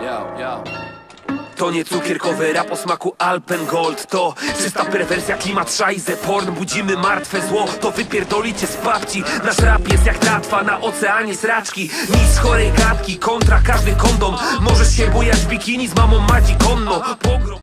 To nie cukierkowy rap o smaku Alpengold. To czysta perwersja, klimat szajze, porn. Budzimy martwe zło, to wypierdolicie z babci. Nasz rap jest jak tratwa na oceanie sraczki. Nic chorej gadki, kontra każdy kondom. Możesz się bujać w bikini z mamą Madzi Konno. Pogrom.